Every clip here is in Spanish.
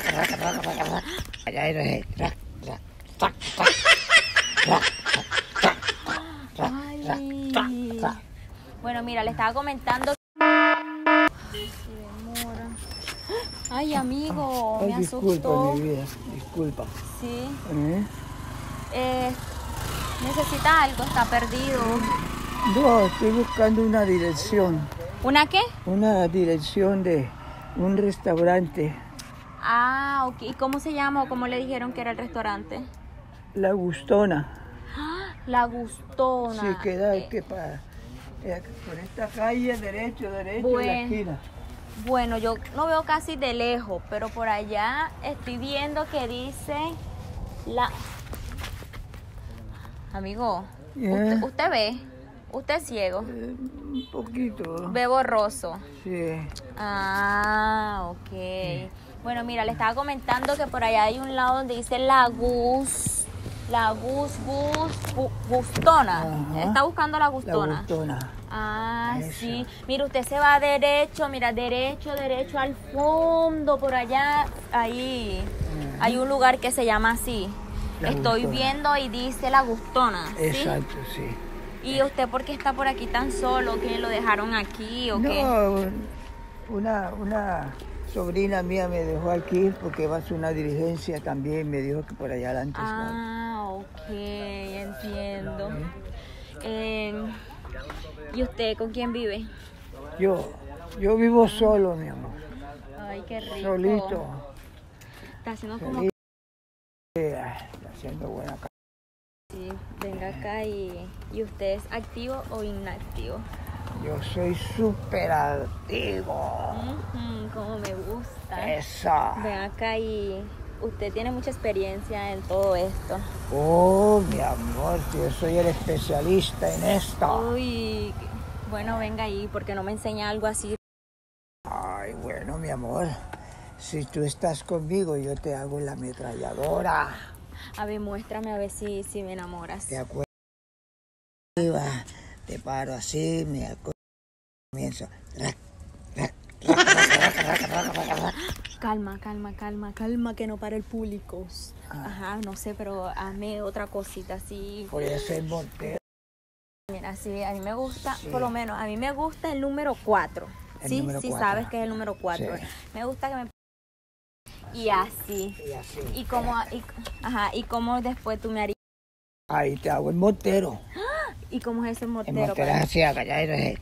Bueno, mira, le estaba comentando. Ay, amigo, Ay, me disculpa, asustó. mi vida, disculpa. Sí. ¿Eh? Necesita algo, está perdido. No, estoy buscando una dirección. ¿Una qué? Una dirección de un restaurante. Ah, ok. ¿Y cómo se llama o cómo le dijeron que era el restaurante? La Gustona. La Gustona. Sí, queda por esta calle, derecho, en la esquina. Bueno, yo no veo casi de lejos, pero por allá estoy viendo que dice la... Amigo, ¿usted ve? ¿Usted es ciego? Un poquito. Ve borroso. Sí. Ah, ok. Bueno, mira, le estaba comentando que por allá hay un lado donde dice Gustona. Ajá. Está buscando la La Gustona. Gustona. Ah, Esa. sí. Mira, usted se va derecho, mira, derecho al fondo, por allá, ahí. Hay un lugar que se llama así. La Estoy Gustona. viendo y dice la Gustona. ¿Sí? Exacto, sí. ¿Y usted por qué está por aquí tan solo? ¿Que lo dejaron aquí o qué? No, una sobrina mía me dejó aquí porque va a hacer una diligencia también, me dijo que por allá adelante estaba. Ah, ok, entiendo. ¿Y usted con quién vive? Yo vivo solo, mi amor. Ay, qué rico. Solito. Está haciendo como... Solito. Está haciendo buena casa. Sí, venga acá y ¿usted es activo o inactivo? Yo soy súper activo. Como me gusta. Eso. Ven acá y usted tiene mucha experiencia en todo esto. Oh, mi amor, yo soy el especialista en esto. Uy, bueno, venga ahí, porque no me enseña algo así. Ay, bueno, mi amor, si tú estás conmigo, yo te hago la ametralladora. A ver, muéstrame a ver si me enamoras. Te acuerdas, te paro así, me acuerdo, comienzo. Calma, que no para el público. Ajá, no sé, pero hazme otra cosita así. Por eso el mortero. Mira, sí, a mí me gusta, Sí. por lo menos, a mí me gusta el número 4. Sí, número sí 4. sabes que es el número 4. Sí. Me gusta que me... Y así. Y así. Y cómo después tú me harías... Ahí te hago el mortero. ¿Y cómo es ese El mortero? mortero es así, acá ya eres.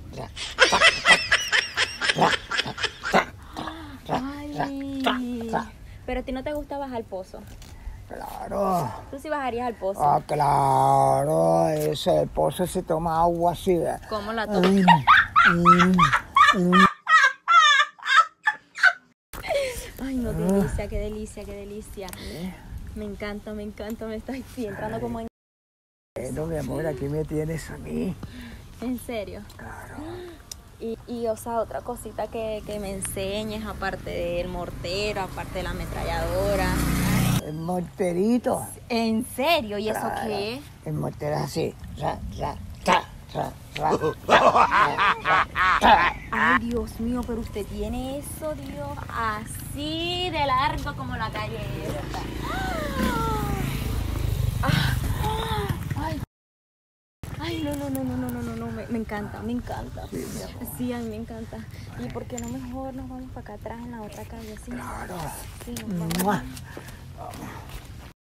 Ay, pero a ti no te gusta bajar al pozo. Claro. Tú sí bajarías al pozo. Ah, claro. El pozo se toma agua así. ¿Cómo la tomas? Ay, no, qué delicia. Me encanta, me estoy entrando como en... Bueno, mi amor, aquí me tienes a mí. ¿En serio? Claro. Y o sea, otra cosita que me enseñes, aparte del mortero, aparte de la ametralladora. El morterito. ¿En serio? ¿Y eso Claro. qué es? El mortero es así. Ay, Dios mío, pero usted tiene eso, Dios, así de largo como la calle esta. Ay, no, me encanta. Sí, mi amor. Sí, a mí me encanta. ¿Y por qué no mejor nos vamos para acá atrás en la otra calle? ¿Sí? Claro. Sí, nos vamos. ¡Mua!